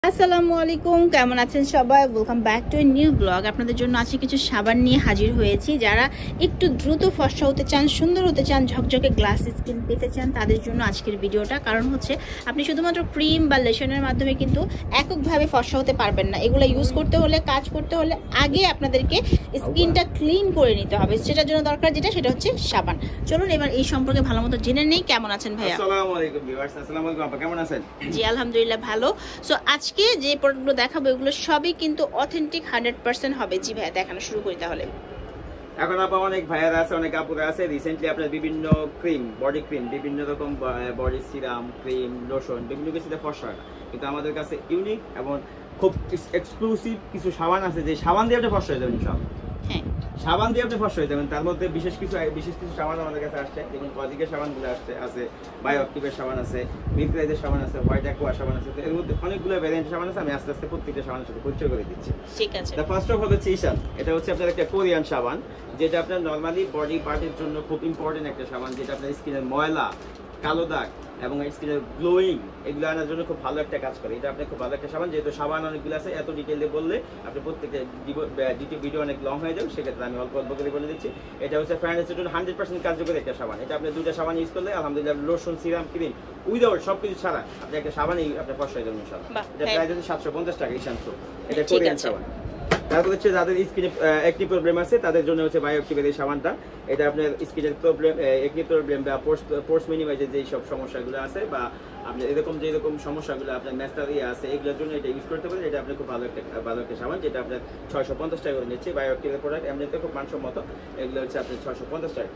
আসসালামু আলাইকুম, কেমন আছেন সবাই? Welcome back to a new blog. আপনাদের জন্য আজকে কিছু সাবান নিয়ে হাজির হয়েছি। যারা একটু দ্রুত ফর্সা হতে চান, সুন্দর হতে চান, ঝকঝকে গ্লাস স্কিন পেতে চান, তাদের জন্য আজকের ভিডিওটা। কারণ হচ্ছে আপনি শুধুমাত্র ক্রিম বা লোশনের মাধ্যমে কিন্তু এককভাবে ফর্সা হতে পারবেন না। এগুলো ইউজ করতে হলে, কাজ করতে হলে আগে আপনাদেরকে স্কিনটা ক্লিন করে নিতে হবে। সেটার জন্য দরকার সেটা হচ্ছে সাবান। চলুন এবার এই সম্পর্কে ভালো মতো জেনে নেই। কেমন আছেন ভাইয়া? আসসালামু আলাইকুম ভিউয়ার্স। আসসালামু আলাইকুম আপা, কেমন আছেন? জি আলহামদুলিল্লাহ ভালো। সো আজকে যে প্রোডাক্টগুলো দেখাবো এগুলো সবই কিন্তু অথেন্টিক 100% হবে। জি ভাইয়া, দেখানো শুরু করি তাহলে। এখন আপা অনেক ভাইয়ারা আছে, অনেক আপুরা আছে, রিসেন্টলি আপনার বিভিন্ন ক্রিম, বডি ক্রিম, বিভিন্ন রকম বডি সিরাম, ক্রিম, লোশন, বিভিন্ন কিছুতে ফর্সা হয় না, কিন্তু আমাদের কাছে ইউনিক এবং খুব এক্সক্লুসিভ কিছু সাবান আছে যে সাবান দিয়ে আপনি ফর্সা হয়ে যাবেন। হ্যাঁ, সাবান দিয়ে আপনি ফর্সা হয়ে যাবেন। তার মধ্যে বিশেষ কিছু সাবান আমাদের কাছে আসছে, যেমন কজিকের সাবানগুলো আছে, বায়োঅ্যাক্টিভের সাবান আছে, মিল্করাইজের সাবান আছে, হোয়াইট অ্যাকোয়া সাবান আছে। এর মধ্যে অনেকগুলো ভ্যারিয়েন্ট সাবান আছে। আমি আস্তে আস্তে প্রত্যেকটা সাবানের সাথে পরিচয় করে দিচ্ছি। ঠিক আছে। ফার্স্ট অফ অল হচ্ছে ঈশান। এটা হচ্ছে আপনার একটা কোরিয়ান সাবান, যেটা আপনার নরমালি বডি পার্টের জন্য খুব ইম্পর্টেন্ট একটা সাবান, যেটা আপনার স্কিনের ময়লা, কালো দাগ এবং স্কিনের গ্লোয়িং এগুলো আনার জন্য খুব ভালো একটা কাজ করে। এটা আপনার খুব ভালো একটা সাবান। যেহেতু সাবান অনেকগুলো আছে, এত ডিটেইলে বললে আপনি প্রত্যেকটা ভিডিও অনেক লং হয়ে যাবে, সেক্ষেত্রে আমি অল্প অল্প করে বলে দিচ্ছি। এটা হচ্ছে ফ্যানের জন্য 100% কার্যকরী একটা সাবান। এটা আপনি দুইটা সাবান ইউজ করলে আলহামদুলিল্লাহ, লোশন, সিরাম, ক্রিম উইদাউট সবকিছু ছাড়া আপনি একটা সাবানই আপনি ফর্সা হয়ে যাবেন ইনশাআল্লাহ। এটা প্রাইস হচ্ছে 750 টাকা ঈশান সোপ। এটা কোরিয়ান সাবান। তারপর হচ্ছে যাদের স্কিনে একনি প্রবলেম আছে তাদের জন্য হচ্ছে বায়োঅ্যাক্টিভের এই সাবানটা। এটা আপনার স্কিনের প্রবলেম, একনি প্রবলেম বা পোর্স মিনিমাইজের যেই সব সমস্যাগুলো আছে, বা আপনার এরকম যে এরকম সমস্যাগুলো আপনার ম্যাস্টারিয়া আছে, এগুলোর জন্য এটা ইউজ করতে পারেন। এটা আপনার খুব ভালো একটা সাবান, যেটা আপনার 650 টাকা করে নিচ্ছে। বায়োঅ্যাক্টিভের প্রোডাক্ট এমনিতে খুব মানসম্মত। এগুলো হচ্ছে আপনার 650 টাকা।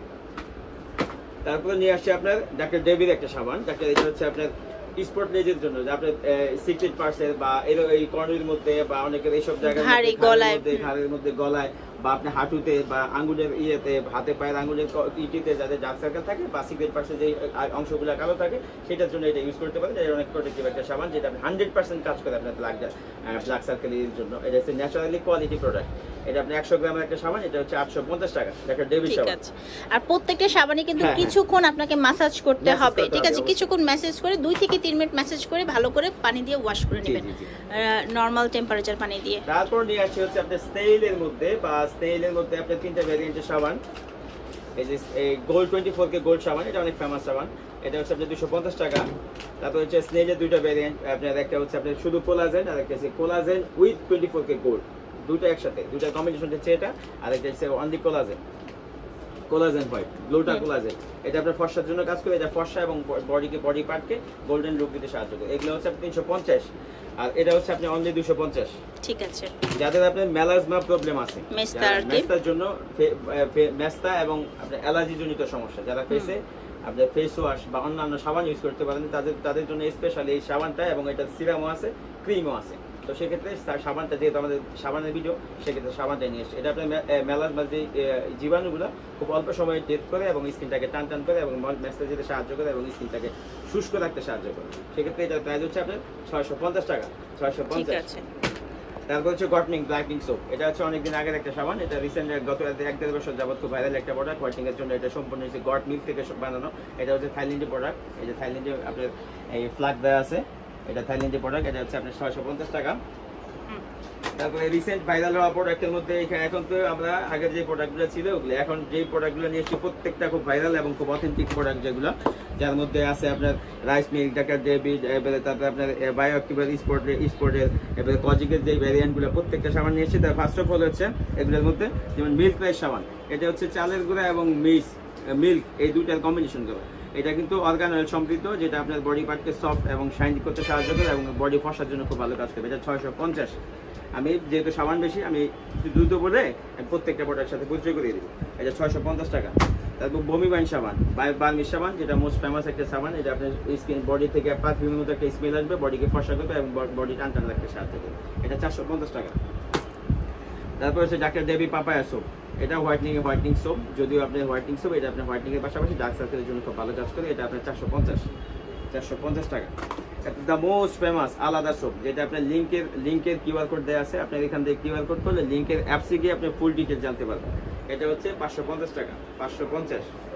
তারপরে নিয়ে আসছে আপনার ডাক্তার ডেভির একটা সাবান। ডাক্তার এটা হচ্ছে আপনার স্পট লেজের জন্য, যে আপনার সিক্রেট পার্টসের বা এই কর্নের মধ্যে বা অনেকের এইসব জায়গায় ঘাড়ের মধ্যে, গলায় বা আপনার হাঁটুতে বা আঙ্গুলের ইয়েতে, হাতে পায়ের আঙ্গুলের ইটিতে যাদের ডার্ক সার্কেল থাকে বা সিক্রেট পার্টসের যে অংশগুলো কালো থাকে, সেটার জন্য এটা ইউজ করতে পারেন। এটা অনেক প্রোটেক্টিভ একটা সাবান, যেটা 100% কাজ করে আপনার ব্ল্যাক সার্কেলের জন্য। এটা হচ্ছে ন্যাচারালি কোয়ালিটি প্রোডাক্ট। এটা আপনি 100 গ্রামের একটা সাবান। এটা হচ্ছে 850 টাকা। একটা ডেভিড সাবান। আর প্রত্যেকটা সাবানে কিন্তু কিছুক্ষণ আপনাকে ম্যাসাজ করতে হবে। ঠিক আছে, কিছুক্ষণ ম্যাসাজ করে 2 থেকে 3 মিনিট ম্যাসাজ করে ভালো করে পানি দিয়ে ওয়াশ করে নেবেন, নরমাল টেম্পারেচার পানি দিয়ে। তারপর নিয়ে আসছে হচ্ছে আপনার স্টেইলের মধ্যে আপনার 3টা ভ্যারিয়েন্টের সাবান। এই যে গোল্ড 24K গোল্ড সাবান, এটা অনেক ফেমাস সাবান। এটা হচ্ছে আপনার 250 টাকা। তারপর হচ্ছে স্নেলের 2টা ভ্যারিয়েন্ট আপনার, একটা হচ্ছে আপনার শুধু কোলাজেন, আর একটা হচ্ছে কোলাজেন উইথ 24K গোল্ড। দুটো একসাথে, দুটা কম্বিনেশন হচ্ছে এটা। আর একটা হচ্ছে অনলি কোলাজেন হোয়াইট, ব্লুটা কোলাজেন। এটা আপনার ফর্সার জন্য কাজ করে। এটা ফর্সা এবং বডি পার্টকে গোল্ডেন লুক দিতে সাহায্য করে। এগুলো হচ্ছে আপনি 350, আর এটা হচ্ছে আপনি অনলি 250। ঠিক আছে। যাদের আপনার মেলাজমা প্রবলেম আছে, মেস্তার জন্য, মেস্তা এবং আপনার অ্যালার্জি জনিত সমস্যা, যারা ফেসে আপনার ফেস ওয়াশ বা অন্যান্য সাবান ইউজ করতে পারেন, তাদের জন্য স্পেশালি এই সাবানটা। এবং এটা সিরামও আছে, ক্রিমও আছে। তো সেক্ষেত্রে সাবানটা, যেহেতু আমাদের সাবানের ভিডিও, সেক্ষেত্রে সাবানটা নিয়ে এসছে। এটা আপনার মেলাজমার যে জীবাণুগুলো খুব অল্প সময়ে ডেথ করে এবং স্কিনটাকে টান করে এবং মেসেজ যেতে সাহায্য করে এবং স্কিনটাকে শুষ্ক রাখতে সাহায্য করে। সেক্ষেত্রে এটার প্রাইস হচ্ছে আপনার 650 টাকা। 650। তারপর হচ্ছে গটনিং ব্লাইটনিং সোপ। এটা হচ্ছে অনেকদিন আগের একটা সাবান। এটা রিসেন্ট গত 1-1.5 বছর যাবত খুব ভাইরাল একটা প্রোডাক্ট হোয়াইটিং এর জন্য। এটা সম্পূর্ণ হচ্ছে গট মিল্ক থেকে বানানো। এটা হচ্ছে থাইল্যান্ডের প্রোডাক্ট। এই যে থাইল্যান্ডে আপনার এই ফ্ল্যাগ দেওয়া আছে, এটা থাইল্যান্ডের প্রোডাক্ট। এটা হচ্ছে আপনার 650 টাকা। তারপরে রিসেন্ট ভাইরাল হওয়া প্রোডাক্টের মধ্যে এখন তো আমরা আগের যে প্রোডাক্টগুলো ছিল ওগুলো, এখন যে প্রোডাক্টগুলো নিয়ে এসেছি প্রত্যেকটা খুব ভাইরাল এবং খুব অথেন্টিক প্রোডাক্ট, যেগুলো যার মধ্যে আছে আপনার রাইস মিল্ক, ডাক্তার ডেভিড, এবারে তারপরে আপনার বায়োঅ্যাক্টিভের স্পোর্টের, এবারে কজিকের যে ভ্যারিয়েন্টগুলো প্রত্যেকটা সাবান নিয়ে এসেছি। তার ফার্স্ট অফ অল হচ্ছে এগুলোর মধ্যে যেমন মিল্ক রাইস সাবান। এটা হচ্ছে চালের গুঁড়া এবং মিল্ক এই দুইটার কম্বিনেশন করা। এটা কিন্তু অর্গান অয়েল সমৃদ্ধ, যেটা আপনার বডি পার্টকে সফট এবং শাইন করতে সাহায্য করে এবং বডি ফসার জন্য খুব ভালো কাজ করবে। এটা 650। আমি যেহেতু সাবান বেশি, আমি দ্রুত বলে প্রত্যেকটা প্রোডাক্টের সাথে পরিচয় করিয়ে দিব। এটা 650 টাকা। তারপর বমি বাইন সাবান, বার্মিস সাবান, যেটা মোস্ট ফেমাস একটা সাবান। এটা আপনার স্কিন বডি থেকে পারফিউমের মতো একটা স্মেল আসবে, বডিকে ফর্সা করবে এবং বডি টান রাখতে সাহায্য করবে। এটা 450 টাকা। তারপর হচ্ছে ডাক্তার ডেভি পাপায়া সোপ। এটা হোয়াইটনিং সোপ, যদিও আপনার হোয়াইটনিং সোপ, এটা আপনার হোয়াইটনিং এর পাশাপাশি ডার্ক সার্কেলের জন্য খুব ভালো কাজ করে। এটা আপনার 450 টাকা। দ্য মোস্ট ফেমাস আলাদা সোপ, যেটা আপনার লিঙ্কের কিউআর কোড দেওয়া আছে। আপনার এখান থেকে কিউআর কোড করলে লিঙ্কের অ্যাপসে গিয়ে আপনি ফুল ডিটেল জানতে পারবেন। এটা হচ্ছে 550 টাকা। 550।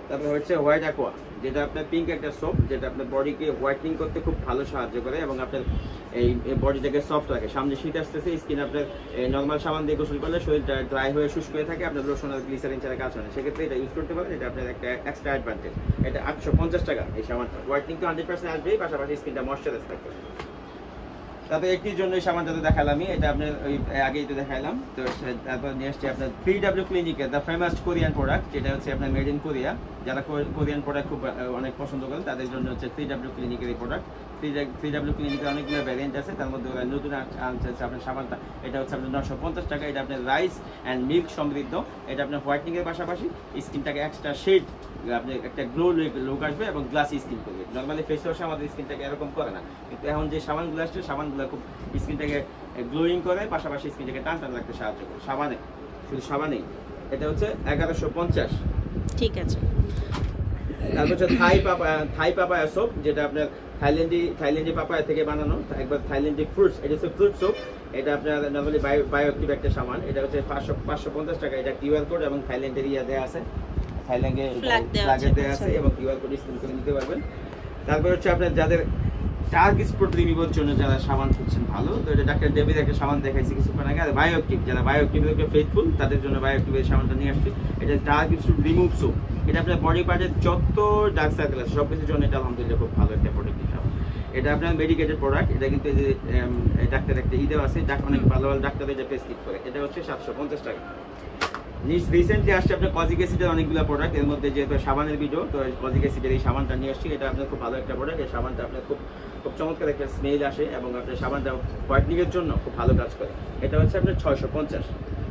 তারপর হচ্ছে হোয়াইট অ্যাকোয়া, যেটা আপনার পিঙ্ক একটা সোপ, যেটা আপনার বডিকে হোয়াইটনিং করতে খুব ভালো সাহায্য করে এবং আপনার এই বডিটাকে সফট রাখে। সামনে শীত আসতেছে, স্কিন আপনার নর্মাল সাবান দিয়ে গোসল করলে শরীরটা ড্রাই হয়ে শুষ্ক হয়ে থাকে, আপনার লোশন আর গ্লিসারিন ছাড়া কাজ হয় না, সেক্ষেত্রে এটা ইউজ করতে পারেন। এটা আপনার একটা এক্সট্রা অ্যাডভান্টেজ। এটা 850 টাকা এই সাবানটা। হোয়াইটনিং তো 100% আসবেই, পাশাপাশি স্কিনটা ময়শ্চারাইজ থাকবে। তারপর একটির জন্য এই সাবানটা তো দেখালামই, এটা আপনার ওই আগেই তো দেখাইলাম। তো তারপর নিয়ে আসছি আপনার 3W ক্লিনিকের দ্য ফেমাস কোরিয়ান প্রোডাক্ট, যেটা হচ্ছে আপনার মেড ইন কোরিয়া। যারা কোরিয়ান প্রোডাক্ট খুব অনেক পছন্দ করেন তাদের জন্য হচ্ছে 3W ক্লিনিকের এই প্রোডাক্ট। 3W ক্লিনিকের অনেকগুলো ভ্যারিয়েন্ট আছে, তার মধ্যে নতুন আনছে আপনার সাবানটা। এটা হচ্ছে আপনার 950 টাকা। এটা আপনার রাইস অ্যান্ড মিল্ক সমৃদ্ধ। এটা আপনার হোয়াইটনিং এর পাশাপাশি স্কিনটাকে এক্সট্রা শেড, আপনি একটা গ্লো লুক আসবে এবং গ্লাসি স্কিন করবে। নর্মালি ফেস ওয়াশে আমাদের স্কিনটাকে এরকম করে না, কিন্তু এখন যে সাবানগুলো আসছে সাবানগুলো খুব স্কিনটাকে গ্লোয়িং করে, পাশাপাশি স্কিনটাকে টান টান রাখতে সাহায্য করে। সাবানে, শুধু সাবানেই। এটা হচ্ছে 1150। ঠিক আছে। তারপর হচ্ছে থাই পাপায়া সোপ, যেটা আপনার থাইল্যান্ডি পাপায়া থেকে বানানো, একবার থাইল্যান্ডি ফ্রুটস। এটা হচ্ছে ফ্রুট সোপ। এটা আপনার নর্মালি বায়োঅ্যাক্টিভ একটা সাবান। এটা হচ্ছে 550 টাকা। এটা কিউআর কোড এবং থাইল্যান্ডের দেওয়া আছে, থাইল্যান্ডে ফ্ল্যাগে দেওয়া আছে এবং কিউআর কোড স্ক্যান করে নিতে পারবেন। তারপর হচ্ছে আপনার যাদের ডার্ক স্পট রিমুভার জন্য যারা সাবান খুঁজছেন ভালো, তো এটা ডাক্তার ডেভিড একটা সাবান দেখাইছি কিছুক্ষণ আগে। আর বায়োঅ্যাক্টিভ, যারা বায়োঅ্যাক্টিভের ফেথফুল তাদের জন্য বায়োঅ্যাক্টিভের সাবানটা নিয়ে আসছি। এটা ডার্ক স্পট রিমুভ সোপ। এটা আপনার বডি পার্টের যত ডার্ক সার্কেল আছে সব কিছুর জন্য এটা আলহামদুলিল্লাহ খুব ভালো একটা প্রোডাক্ট সাবান। এটা আপনার মেডিকেটেড প্রোডাক্ট। এটা কিন্তু যে ডাক্তার একটা দেওয়া আছে, অনেক ভালো ভালো ডাক্তার এটা প্রেসক্রিপ্ট করে। এটা হচ্ছে 750 টাকা। রিসেন্টলি আসছে আপনার কজিক অ্যাসিডের অনেকগুলো প্রোডাক্ট, এর মধ্যে যেহেতু সাবানের ভিডিও, তো কজিক অ্যাসিডের এই সাবানটা নিয়ে আসছি। এটা আপনার খুব ভালো একটা প্রোডাক্ট। এই সাবানটা আপনার খুব চমৎকার একটা স্মেল আসে এবং আপনার সাবানটা হোয়াইটনিং এর জন্য খুব ভালো কাজ করে। এটা হচ্ছে আপনার 650।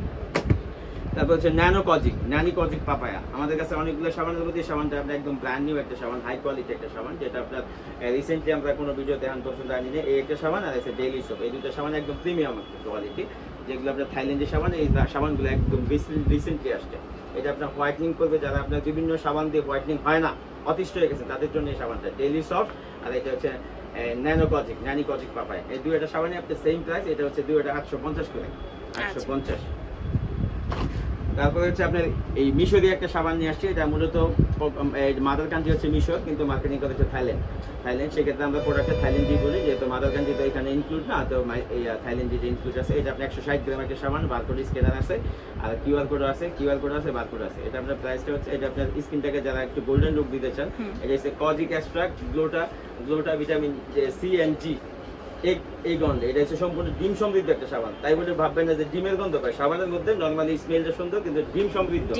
তারপর হচ্ছে ন্যানি কজিক পাপায়া। আমাদের কাছে অনেকগুলো সাবানের মধ্যে সাবানটা আপনার একদম ব্র্যান্ড নিউ একটা সাবান, হাই কোয়ালিটি একটা সাবান, যেটা আপনার রিসেন্টলি আমরা কোনো ভিডিওতে এখন পর্যন্ত আনিনি। এই একটা সাবান আর আছে ডেইলি সোপ। এই দুটো সাবান একদম প্রিমিয়াম কোয়ালিটি, যেগুলো আপনার থাইল্যান্ডের সাবান। এই সাবানগুলো একদম রিসেন্টলি আসছে। এটা আপনার হোয়াইটনিং করবে, যারা আপনার বিভিন্ন সাবান দিয়ে হোয়াইটনিং হয় না, অতিষ্ঠ হয়ে গেছে, তাদের জন্য এই সাবানটা ডেইলি সফট। আর এটা হচ্ছে ন্যানি কজিক পাপায়া। এই দুইটা সাবানই আপনার সেম প্রাইস। এটা হচ্ছে দুইটা 850 করে, 850। তারপরে হচ্ছে আপনার এই মিশরীয় একটা সাবান নিয়ে আসছে। এটা মূলত মাদার কান্ট্রি হচ্ছে মিশর, কিন্তু মার্কেটিং করে হচ্ছে থাইল্যান্ড। সেক্ষেত্রে আমরা প্রোডাক্টে থাইল্যান্ডি বলি, যেহেতু মাদার কান্ট্রি তো এখানে ইনক্লুড না, তো থাইল্যান্ডি ইনক্লুড আছে। এটা আপনার 160 গ্রাম একটা সাবান, বারকোড স্ক্যানার আছে আর কিউআর কোড আছে, বারকোড আছে। এটা আপনার প্রাইসটা হচ্ছে, এটা আপনার স্কিনটাকে যারা একটু গোল্ডেন লুক দিতে চান, এটা হচ্ছে কজিক এক্সট্রাক্ট গ্লোটা ভিটামিন সি এন্ড জি এই গন্ধ। এটা হচ্ছে সম্পূর্ণ ডিম সমৃদ্ধ একটা সাবান, তাই বলে ভাববেন না যে ডিমের গন্ধ পায়। সাবানের মধ্যে নরমালি স্মেলটা সুন্দর, কিন্তু ডিম সমৃদ্ধ,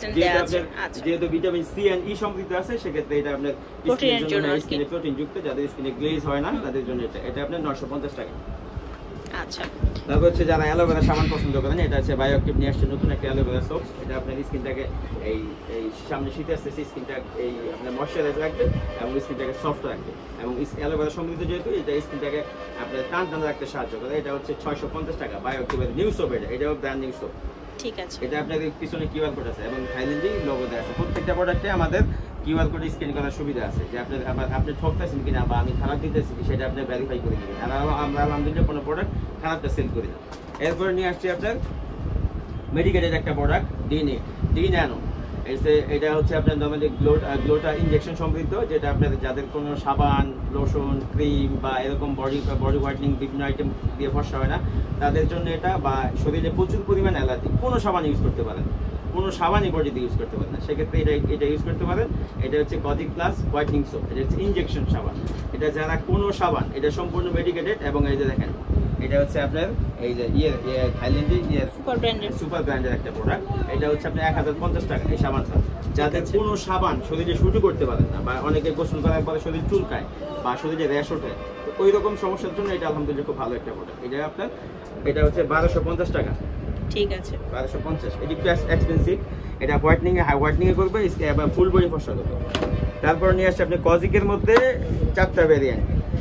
যেহেতু ভিটামিন সি এন্ড ই সমৃদ্ধ আছে, সেক্ষেত্রে এটা আপনার স্কিনে প্রোটিন যুক্ত, যাদের স্কিনে গ্লেজ হয় না তাদের জন্য এটা আপনার 950 টাকা। আচ্ছা, তারপর হচ্ছে যারা অ্যালোভেরা সাবান পছন্দ করেন, এটা হচ্ছে বায়োঅ্যাক্টিভ নিয়ে আসছে নতুন একটা অ্যালোভেরা সোপ। এটা আপনার স্কিনটাকে এই সামনে শীতে আসছে, স্কিনটা এই আপনার ময়শ্চারাইজ রাখবে এবং স্কিনটাকে সফট রাখবে, এবং অ্যালোভেরা সমৃদ্ধ যেহেতু এটা স্কিনটাকে আপনার টান টান রাখতে সাহায্য করে। এটা হচ্ছে 650 টাকা বায়োঅ্যাক্টিভের নিউ সোপ। এটাও ব্র্যান্ড নিউ সোপ। ঠিক আছে। এটা আপনাদের পিছনে কিউআর কোড আছে এবং থাইল্যান্ডের লোগো দেওয়া আছে। প্রত্যেকটা প্রোডাক্টে আমাদের কিউআর কোড স্ক্যান করার সুবিধা আছে, যে আপনি ঠকতেছেন কিনা বা আমি খারাপ দিতেছি সেটা আপনি ভেরিফাই করে নেবেন। আর আমরা আলহামদুলিল্লাহ কোনো প্রোডাক্ট খারাপটা সেল করি না। এরপরে নিয়ে আসছি আপনার মেডিকেটের একটা প্রোডাক্ট ডি ন্যানো। এটা হচ্ছে আপনার নর্মালি গ্লোটা ইনজেকশন সমৃদ্ধ, যেটা আপনাদের যাদের কোনো সাবান, লোশন, ক্রিম বা এরকম বডি হোয়াইটনিং বিভিন্ন আইটেম দিয়ে ফর্সা হয় না, তাদের জন্য এটা, বা শরীরে প্রচুর পরিমাণ অ্যালার্জি, কোনো সাবান ইউজ করতে পারেন, কোনো সাবানই বডিতে ইউজ করতে পারেন না, সেক্ষেত্রে এটা ইউজ করতে পারেন। এটা হচ্ছে কজিক প্লাস হোয়াইটনিং সোপ। এটা হচ্ছে ইনজেকশন সাবান। এটা যারা কোনো সাবান, এটা সম্পূর্ণ মেডিকেটেড, এবং এই যে দেখেন এটা হচ্ছে আপনার এই যে থাইল্যান্ডের সুপার ব্র্যান্ডের একটা প্রোডাক্ট। এটা হচ্ছে আপনার 1050 টাকা এই সাবানটা। যাদের কোনো সাবান শরীরে সহ্য করতে পারেন না, বা অনেকে গোসল করার পরে শরীর চুলকায় বা শরীরে র্যাশ ওঠে, তো ওই রকম সমস্যার জন্য এটা আলহামদুলিল্লাহ খুব ভালো একটা প্রোডাক্ট। এটা আপনার এটা হচ্ছে 1250 টাকা। ঠিক আছে, 1250। এটা একটু এক্সপেন্সিভ। এটা হোয়াইটনিং এ করবে, ফুল বডি ফর্সা করবে। তারপর নিয়ে আসছে আপনি কজিকের মধ্যে 4টা ভ্যারিয়েন্ট।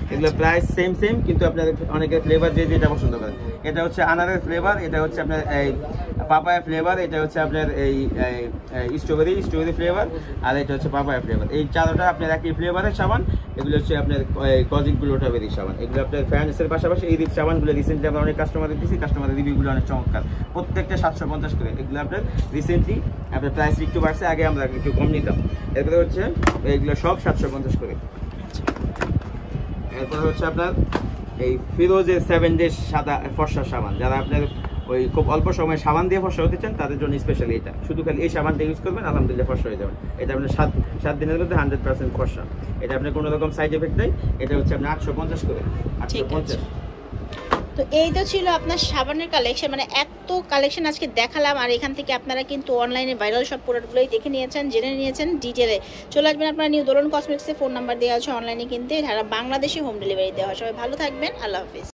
এগুলো প্রাইস সেম কিন্তু আপনাদের অনেকে ফ্লেভার যে যেটা পছন্দ করেন। এটা হচ্ছে আনারের ফ্লেভার, এটা হচ্ছে আপনার এই পাপায়া ফ্লেভার, এটা হচ্ছে আপনার এই স্ট্রবেরি ফ্লেভার, আর এটা হচ্ছে পাপায়া ফ্লেভার। এই চারটা আপনার একই ফ্লেভারের সাবান। এগুলো হচ্ছে আপনার কজিক গ্লোটাবেরি সাবান। এগুলো আপনার ফ্যান্সের পাশাপাশি এই সাবানগুলো রিসেন্টলি আমরা অনেক কাস্টমারদের দিচ্ছি, কাস্টমারের রিভিউগুলো অনেক চমৎকার, প্রত্যেকটা 750 করে। এগুলো আপনার রিসেন্টলি আপনার প্রাইস একটু বাড়ছে, আগে আমরা একটু কম নিতাম। এরপরে হচ্ছে এইগুলো সব 750 করে। এরপর হচ্ছে আপনার এই ফিরোজের 7 ডেজ সাদা ফর্সা সাবান। যারা আপনার ওই খুব অল্প সময় সাবান দিয়ে ফর্সা হতে চান তাদের জন্য স্পেশালি এটা, শুধু খালি এই সাবানটা ইউজ করবেন, আলহামদুলিল্লাহ ফর্সা হয়ে যাবে। এটা আপনার 7 দিনের মধ্যে 100% ফর্সা। এটা আপনার কোনো রকম সাইড এফেক্ট নেই। এটা হচ্ছে আপনার 850 করে। 850। তো এই তো ছিল আপনার সাবানের কালেকশন, মানে এত কালেকশন আজকে দেখালাম। আর এখান থেকে আপনারা কিন্তু অনলাইনে ভাইরাল সব প্রোডাক্টগুলোই দেখে নিয়েছেন, জেনে নিয়েছেন ডিটেলে। চলে আসবেন আপনারা নিউ দোলন কসমেটিক্সে, ফোন নাম্বার দেওয়া আছে অনলাইনে কিনতে, সারা বাংলাদেশে হোম ডেলিভারি দেওয়া হয়। সবাই ভালো থাকবেন, আল্লাহ হাফিজ।